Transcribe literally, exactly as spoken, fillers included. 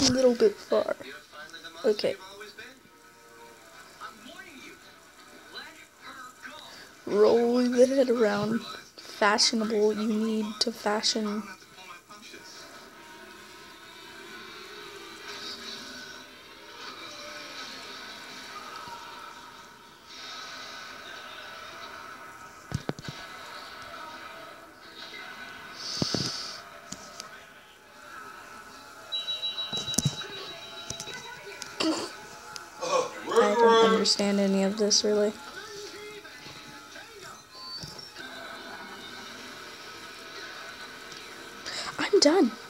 a little bit far. Okay. Roll the head around. Fashionable, you need to fashion. I don't understand any of this, really. I'm done.